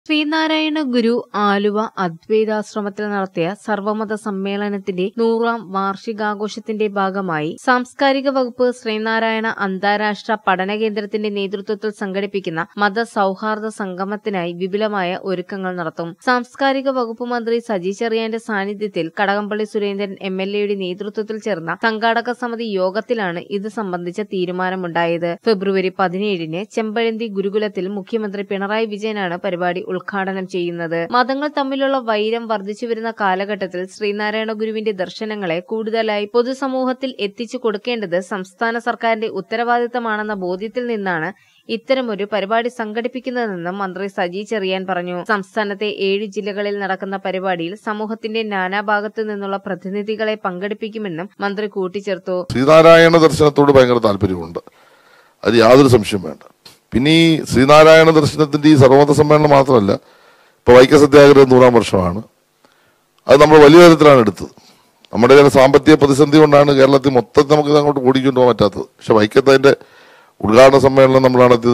ശ്രീനാരായണ ഗുരു ആലുവ അദ്വൈതാശ്രമത്തിൽ നടത്തിയ സർവമത സമ്മേളനത്തിന്റെ 100ാം വാർഷികാഘോഷത്തിന്റെ ഭാഗമായി സാംസ്കാരിക വകുപ്പ് ശ്രീനാരായണ അന്താരാഷ്ട്ര പഠന കേന്ദ്രത്തിന്റെ നേതൃത്വത്തിൽ സംഘടിപ്പിക്കുന്ന മതസൗഹാർദ്ദ സംഗമത്തിനായി വിപുലമായ ഒരുക്കങ്ങൾ നടത്തും. സാംസ്കാരിക വകുപ്പ് മന്ത്രി സജി ചെറിയാന്റെ സാന്നിധ്യത്തിൽ കടകംപള്ളി സുരേന്ദ്രൻ MLA-യുടെ നേതൃത്വത്തിൽ ചേർന്ന സംഘാടക സമിതി യോഗത്തിലാണ് ഇത് സംബന്ധിച്ച തീരുമാനമുണ്ടായത്. ഫെബ്രുവരി 17-ന് ചെമ്പഴന്തി ഗുരുകുലത്തിൽ മുഖ്യമന്ത്രി പിണറായി വിജയനാണ് പരിപാടി ഉദ്ഘാടനം ചെയ്യുന്നത്. മതങ്ങൾ തമ്മിലുള്ള വൈരം വർദ്ധിച്ചുവരുന്ന കാലഘട്ടത്തിൽ ശ്രീനാരായണ ഗുരുവിന്റെ ദർശനങ്ങളെ കൂടുതലായി പൊതുസമൂഹത്തിൽ എത്തിച്ചു കൊടുക്കേണ്ടത് സംസ്ഥാന സർക്കാരിന്റെ ഉത്തരവാദിത്തമാണെന്ന ബോധ്യത്തിൽ നിന്നാണ് ഇത്തരമൊരു പരിപാടി സംഘടിപ്പിക്കുന്നതെന്ന് മന്ത്രി സജി ചെറിയാൻ പറഞ്ഞു. സംസ്ഥാനത്തെ 7 ജില്ലകളിൽ നടക്കുന്ന പരിപാടിയിൽ സമൂഹത്തിന്റെ നാനാഭാഗത്തു നിന്നുള്ള പ്രതിനിധികളെ പങ്കെടുപ്പിക്കുമെന്നും മന്ത്രി കൂട്ടിച്ചേർത്തു. ശ്രീനാരായണ ദർശനത്തോട് ഭയങ്കര താല്പര്യമുണ്ട്, അത് യാതൊരു സംശയം വേണ്ട. പിന്നെ ഈ ശ്രീനാരായണ ദർശനത്തിന്റെ ഈ സർവമത സമ്മേളനം മാത്രമല്ല, ഇപ്പൊ വൈക്കം സത്യാഗ്രഹം 100ാം വർഷമാണ്. അത് നമ്മൾ വലിയ തരത്തിലാണ് എടുത്തത്. നമ്മുടെ ചില സാമ്പത്തിക പ്രതിസന്ധി കൊണ്ടാണ് കേരളത്തിൽ മൊത്തത്തിൽ നമുക്ക് അങ്ങോട്ട് ഓടിക്കൊണ്ടു പോകാൻ പറ്റാത്തത്. പക്ഷെ വൈക്കത്തതിന്റെ ഉദ്ഘാടന സമ്മേളനം നമ്മൾ നടത്തിയത്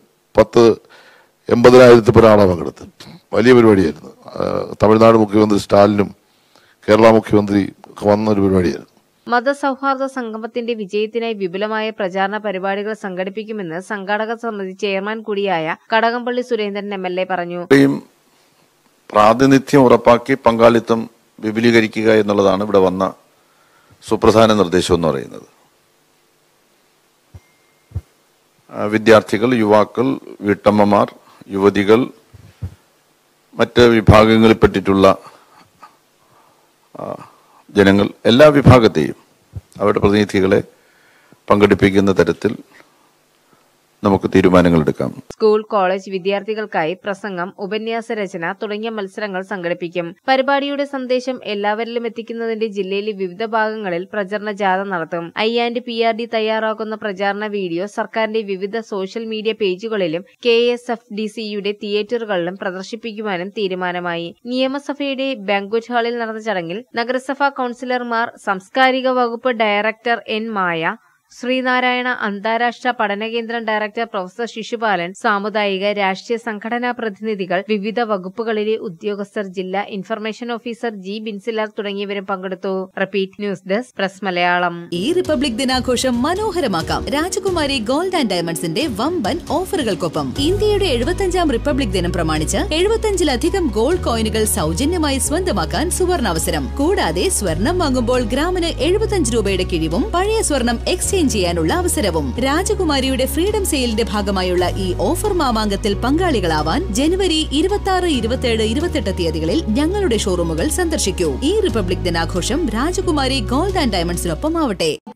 10,80,000 പേരാണ് പങ്കെടുത്തത്. വലിയ പരിപാടിയായിരുന്നു. തമിഴ്നാട് മുഖ്യമന്ത്രി സ്റ്റാലിനും കേരള മുഖ്യമന്ത്രി വന്നൊരു പരിപാടിയായിരുന്നു. മതസൗഹാർദ്ദ സംഗമത്തിന്റെ വിജയത്തിനായി വിപുലമായ പ്രചാരണ പരിപാടികൾ സംഘടിപ്പിക്കുമെന്ന് സംഘാടക സമിതി ചെയർമാൻ കൂടിയായ കടകംപള്ളി സുരേന്ദ്രൻ MLA പറഞ്ഞു. പ്രാതിനിധ്യം ഉറപ്പാക്കി പങ്കാളിത്തം വിപുലീകരിക്കുക എന്നുള്ളതാണ് ഇവിടെ വന്ന സുപ്രധാന നിർദ്ദേശം എന്ന് പറയുന്നത്. വിദ്യാർത്ഥികൾ, യുവാക്കൾ, വീട്ടമ്മമാർ, യുവതികൾ, മറ്റ് വിഭാഗങ്ങളിൽപ്പെട്ടിട്ടുള്ള ജനങ്ങൾ, എല്ലാ വിഭാഗത്തെയും അവരുടെ പ്രതിനിധികളെ പങ്കെടുപ്പിക്കുന്ന തരത്തിൽ നമുക്ക് തീരുമാനങ്ങൾ എടുക്കാം. സ്കൂൾ, കോളേജ് വിദ്യാർത്ഥികൾക്കായി പ്രസംഗം, ഉപന്യാസ രചന തുടങ്ങിയ മത്സരങ്ങൾ സംഘടിപ്പിക്കും. പരിപാടിയുടെ സന്ദേശം എല്ലാവരിലും എത്തിക്കുന്നതിന്റെ ജില്ലയിലെ വിവിധ ഭാഗങ്ങളിൽ പ്രചരണ ജാഥ നടത്തും. I&PRD തയ്യാറാക്കുന്ന പ്രചാരണ വീഡിയോ സർക്കാരിന്റെ വിവിധ സോഷ്യൽ മീഡിയ പേജുകളിലും KSFDC-യുടെ തിയേറ്ററുകളിലും പ്രദർശിപ്പിക്കുവാനും തീരുമാനമായി. നിയമസഭയുടെ ബാങ്ക്വറ്റ് ഹാളിൽ നടന്ന ചടങ്ങിൽ നഗരസഭാ കൌൺസിലർമാർ, സാംസ്കാരിക വകുപ്പ് ഡയറക്ടർ N. മായ, ശ്രീനാരായണ അന്താരാഷ്ട്ര പഠനകേന്ദ്രം ഡയറക്ടർ പ്രൊഫസർ ശിശുപാലൻ, സാമുദായിക രാഷ്ട്രീയ സംഘടനാ പ്രതിനിധികൾ, വിവിധ വകുപ്പുകളിലെ ഉദ്യോഗസ്ഥർ, ജില്ലാ ഇൻഫർമേഷൻ ഓഫീസർ G. ബിൻസിലാർ തുടങ്ങിയവരും പങ്കെടുത്തു. News desk, press Malayalam. ഈ റിപ്പബ്ലിക് ദിനാഘോഷം മനോഹരമാക്കാം രാജകുമാരി ഗോൾഡ് ആൻഡ് ഡയമണ്ട്സിന്റെ വമ്പൻ ഓഫറുകൾക്കൊപ്പം. ഇന്ത്യയുടെ 75ാം റിപ്പബ്ലിക് ദിനം പ്രമാണിച്ച് 75-ലധികം ഗോൾഡ് കോയിനുകൾ സൗജന്യമായി സ്വന്തമാക്കാൻ സുവർണാവസരം. കൂടാതെ സ്വർണം വാങ്ങുമ്പോൾ ഗ്രാമിന് 75 രൂപയുടെ കിഴിവും പഴയ സ്വർണം എക്സ്ചേഞ്ച് ചെയ്യാനുള്ള അവസരവും. രാജകുമാരിയുടെ ഫ്രീഡം സെയിലിന്റെ ഭാഗമായുള്ള ഈ ഓഫർ മാമാങ്കത്തിൽ പങ്കാളികളാവാൻ ജനുവരി 26, 27, 28 തീയതികളിൽ ഞങ്ങളുടെ ഷോറൂമുകൾ സന്ദർശിക്കൂ. ഈ റിപ്പബ്ലിക് ദിനാഘോഷം രാജകുമാരി ഗോൾഡ് ആൻഡ് ഡയമണ്ട്സിനൊപ്പം ആവട്ടെ.